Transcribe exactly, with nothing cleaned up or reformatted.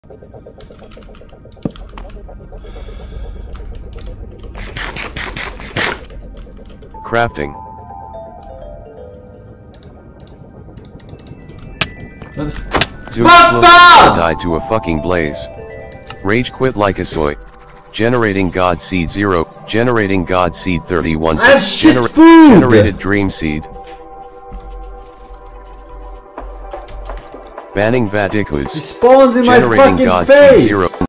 Crafting. Zeus died to a fucking blaze. Rage quit like a soy. Generating God Seed zero. Generating God Seed thirty-one. I have shit Gener food! Generated Dream Seed. Banning Vatikus. He spawns in my Generating fucking God face! Seed zero.